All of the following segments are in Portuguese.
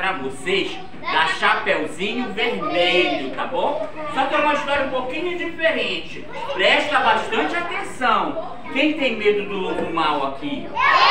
pra vocês da Chapeuzinho Vermelho, tá bom? Só que é uma história um pouquinho diferente. Presta bastante atenção. Quem tem medo do lobo mau aqui?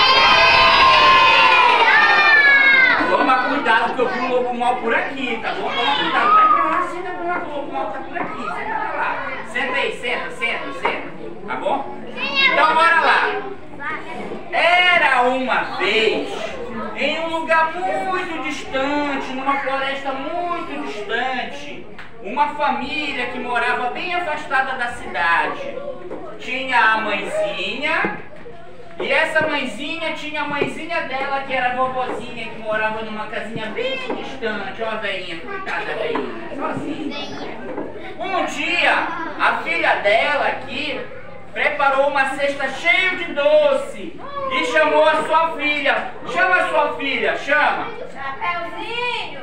Toma cuidado que eu vi um lobo mau por aqui, tá bom? Toma cuidado. Vai pra lá, senta pra lá que o lobo mau tá por aqui. Senta pra lá. Senta aí, senta. Tá bom? Então bora lá. Era uma vez, em um lugar muito distante, numa floresta muito distante, uma família que morava bem afastada da cidade. Tinha a mãezinha, e essa mãezinha tinha a mãezinha dela, que era a vovozinha, que morava numa casinha bem distante. Ó a velhinha, coitada da velhinha, sozinha. Um dia, a filha dela aqui preparou uma cesta cheia de doce e chamou a sua filha. Chama a sua filha, chama. Chapeuzinho.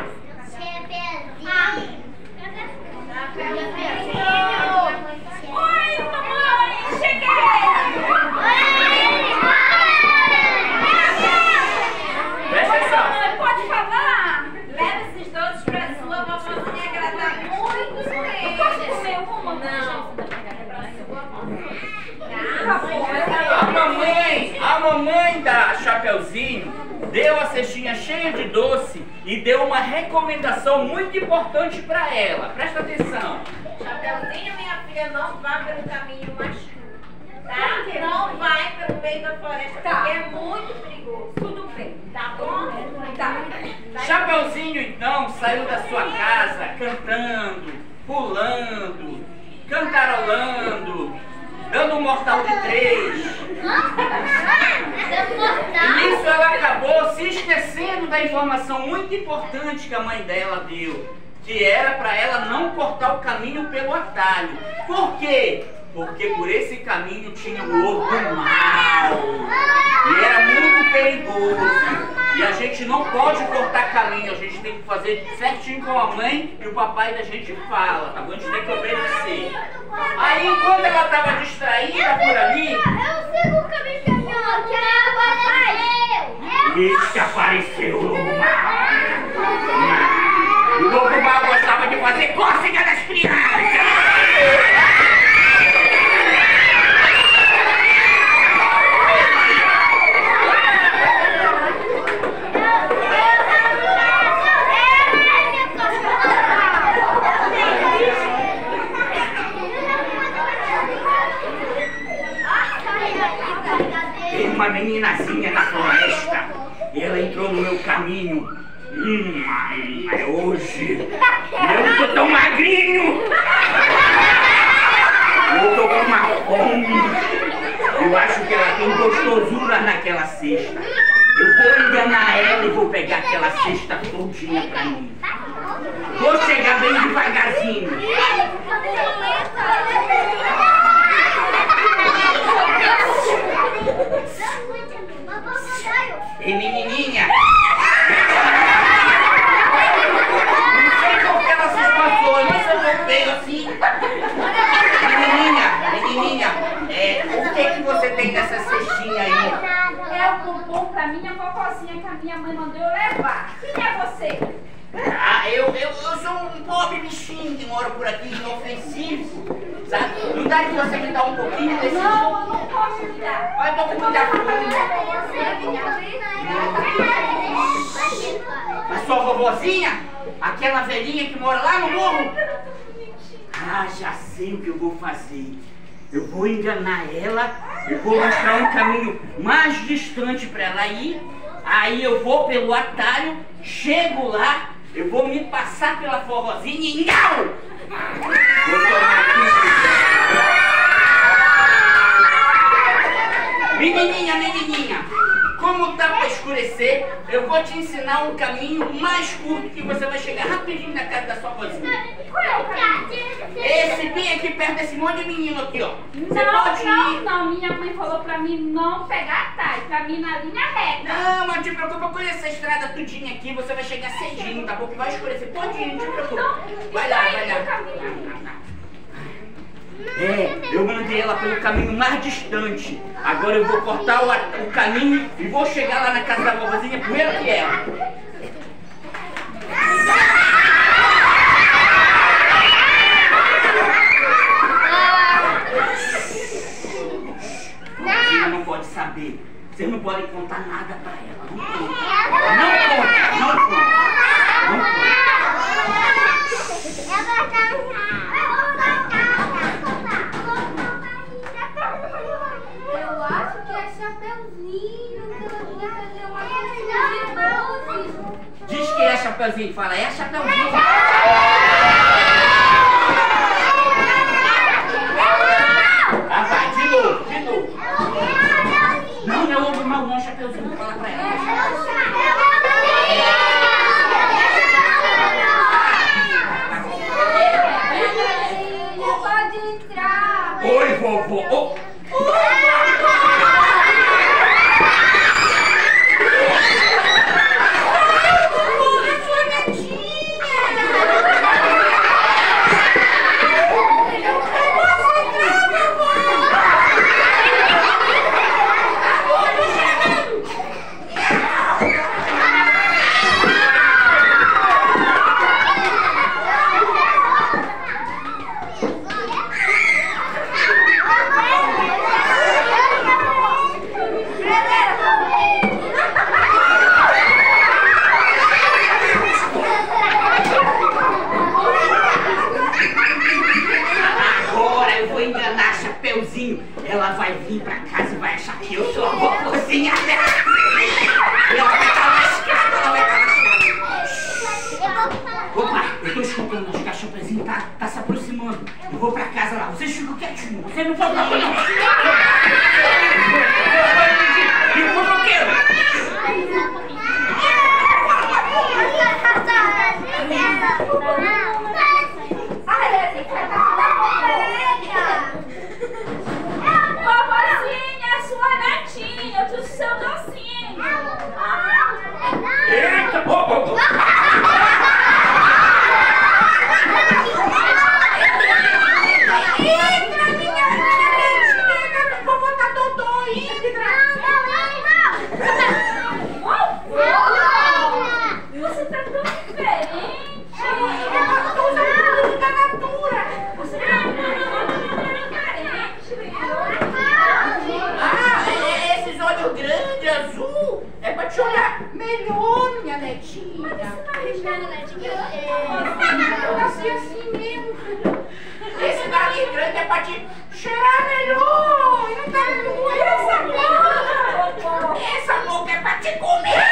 Oi, mamãe, cheguei. Presta atenção. Você pode falar? Leva esses doces pra sua vovozinha, que ela tá muito doente. Posso comer uma? Não. A mamãe da Chapeuzinho deu a cestinha cheia de doce e deu uma recomendação muito importante para ela. Presta atenção. Chapeuzinho, minha filha, não vá pelo caminho mais curto, tá? Não vai pelo meio da floresta, porque é muito perigoso. Tudo bem, tá bom? Tá. Chapeuzinho, então, saiu da sua casa cantando, pulando, cantarolando, dando um mortal de 3. E nisso ela acabou se esquecendo da informação muito importante que a mãe dela deu, que era para ela não cortar o caminho pelo atalho. Por quê? Porque por esse caminho tinha um lobo mau e era muito perigoso. E a gente não pode cortar caminho, a gente tem que fazer certinho como a mãe e o papai da gente fala, tá bom? A gente tem que obedecer. Aí, quando ela estava distraída por ali... Eu sigo o caminho que a minha mãe apareceu! Isso que apareceu o lobo mau! O lobo mau gostava de fazer cócega das crianças! Uma meninazinha na floresta, ela entrou no meu caminho. É hoje. Eu tô tão magrinho. Eu tô com uma fome. Eu acho que ela tem gostosura naquela cesta. Eu vou enganar ela e vou pegar aquela cesta todinha pra mim. Vou chegar bem devagarzinho. Ei, menininha! Não sei por que ela se espantou, mas eu voltei assim. Menininha, o que você tem nessa cestinha aí? É o bumbum pra minha vovozinha que a minha mãe mandou eu levar. Quem é você? Ah, eu sou um pobre bichinho que mora por aqui, inofensivo, sabe? Não dá de você me dar um pouquinho desse... Não, eu não posso te dar. Mas tô com muita fome. A sua vovozinha? Aquela velhinha que mora lá no morro? Ah, já sei o que eu vou fazer. Eu vou enganar ela, eu vou mostrar um caminho mais distante para ela ir. Aí eu vou pelo atalho, chego lá, eu vou me passar pela vovozinha e não! Vou tomar aqui. Menininha, como tá para escurecer, eu vou te ensinar um caminho mais curto que você vai chegar rapidinho na casa da sua vozinha. Qual é o caminho? Esse bem aqui perto desse monte de menino aqui, ó. Você pode ir. Não, minha mãe falou pra mim não pegar atalho, pra mim na linha reta. Não, mas não te preocupa, eu conheço a estrada tudinha aqui, você vai chegar cedinho, tá bom? Que vai escurecer. Pode ir, não te preocupa. Vai lá. Eu mandei ela pelo caminho mais distante. Agora eu vou cortar o caminho e vou chegar lá na casa da vovozinha primeiro que ela. pode saber. Vocês não podem contar nada pra ela. Não conta. Não conta. Eu acho que é Chapeuzinho. Diz que é Chapeuzinho. Fala, é Chapeuzinho. Ah, vai, de novo. Não é ovo mal, não, Chapeuzinho. Fala pra ela. Pode entrar. Oi, vovô. Ela vai vir pra casa e vai achar que eu sou a vovozinha dela. Ela vai estar lascada, Opa, eu tô escutando, acho que a Chapeuzinho tá se aproximando. Eu vou pra casa lá, vocês ficam quietinhos, vocês não vão pra rua não. E o fofoqueiro? Eita! Você tá tão diferente. Eu tô usando tudo da Natura. Você tá Ah, esses olhos grandes, azul, é pra te olhar melhor, minha netinha. Eu nasci assim mesmo. Esse nariz grande é pra te cheirar melhor. E não tá essa boca é pra te comer.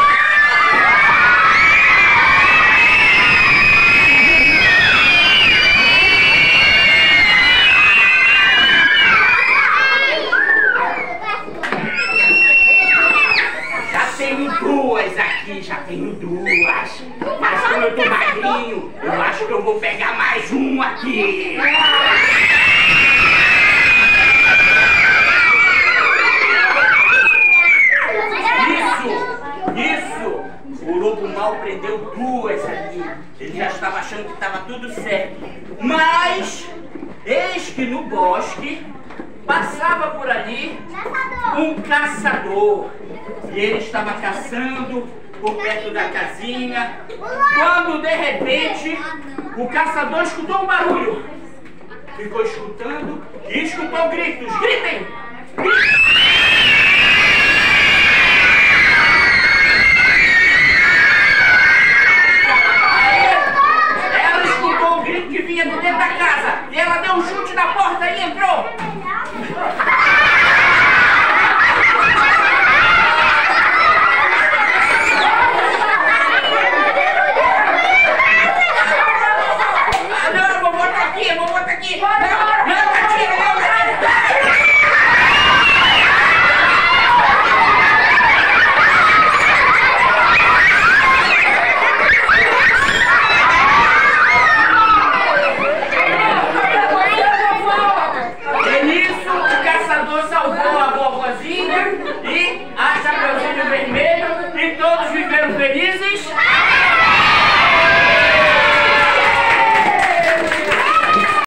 Já tenho duas, mas como eu tô magrinho, eu acho que eu vou pegar mais um aqui. Isso! O lobo mal prendeu duas ali. Ele já estava achando que estava tudo certo. Mas, eis que no bosque, passava por ali um caçador. E ele estava caçando por perto da casinha, quando de repente o caçador escutou um barulho. Ficou escutando e escutou gritos. Gritem! Ela escutou um grito que vinha de dentro da casa e ela deu um chute na porta e entrou. E a Chapeuzinho veio